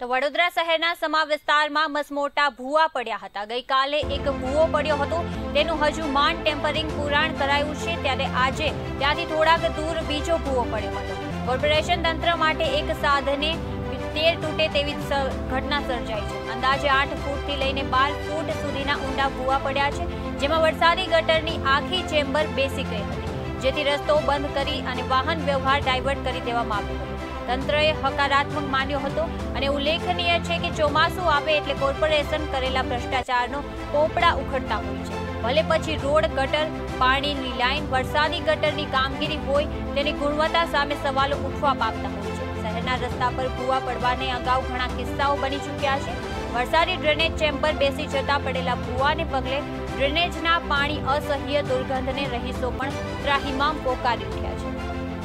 તો વડોદરા શહેરના સમા વિસ્તારમાં મસમોટા ભૂવા પડ્યા હતા। ગઈકાલે એક ભૂવો પડ્યો હતો, તેનું હજુ માંડ ટેમ્પરિંગ પુરાણ કરાયું છે, ત્યારે આજે ત્યાંથી થોડાક દૂર બીજો ભૂવો પડ્યો હતો। કોર્પોરેશન તંત્ર માટે એક સાધને તેર તૂટે તેવી ઘટના સર્જાઈ છે। અંદાજે 8 ફૂટથી લઈને 12 ફૂટ સુધીના ઊંડા ભૂવા પડ્યા છે, જેમાં વરસાદી ગટરની આખી ચેમ્બર બેસી ગઈ હતી, જેથી રસ્તો બંધ કરી અને વાહન વ્યવહાર ડાયવર્ટ કરી દેવામાં આવ્યો હતો। તંત્રએ હકારાત્મક માન્યો હતો અને ઉલ્લેખનીય છે કે ચોમાસું આવે એટલે કોર્પોરેશન કરેલા ભ્રષ્ટાચારનો પોપડા ઉખડતા હોય છે। ભલે પછી રોડ, ગટર, પાણીની લાઈન, વરસાદી ગટરની કામગીરી હોય, તેની ગુણવત્તા સામે સવાલો ઉઠવા પામતા હોય છે। શહેરના રસ્તા પર ભૂવા પડવાને અગાઉ ઘણા કિસ્સાઓ બની ચૂક્યા છે। વરસાદી ડ્રેનેજ ચેમ્બર બેસી જતા પડેલા ભૂવાને પગલે ડ્રેનેજના પાણી અસહ્ય દુર્ગંધને રહીશો પણ ત્રાહિમામ પોકારી ઉઠ્યા છે।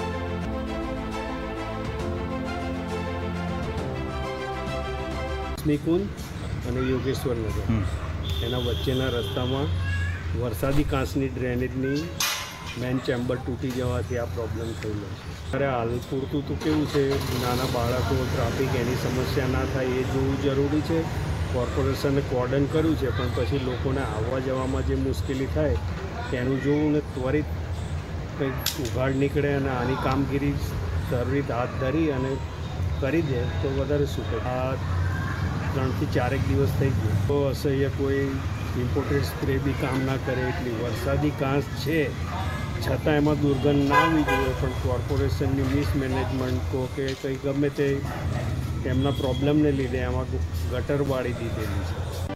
નિકુંજ અને યોગેશ્વર નગર એના વચ્ચેના રસ્તામાં વરસાદી કાંસની ડ્રેનેજની મેન ચેમ્બર તૂટી જવાથી આ પ્રોબ્લેમ થયેલો છે। ત્યારે હાલ પૂરતું તો કેવું છે, નાના બાળકો, ટ્રાફિક એની સમસ્યા ના થાય એ જોવું જરૂરી છે। કોર્પોરેશને કોર્ડન કર્યું છે, પણ પછી લોકોને આવવા જવામાં જે મુશ્કેલી થાય તેનું જોવું ને ત્વરિત કંઈક ઉઘાડ નીકળે અને આની કામગીરી ત્વરિત હાથ ધરી અને કરી દે તો વધારે સુખદ। આ 3 થી 4 દિવસ થઈ ગયો તો અસહ્ય કોઈ ઇમ્પોર્ટેડ સ્પ્રે બી કામ ના કરે એટલી વરસાદી કાંસ છે, છતાં એમાં દુર્ગંધ ના આવવી જોઈએ, પણ કોર્પોરેશનની મિસમેનેજમેન્ટ કહો કે કંઈ ગમે તે એમના પ્રોબ્લેમને લીધે એમાં ગટર વાળી દીધેલી છે।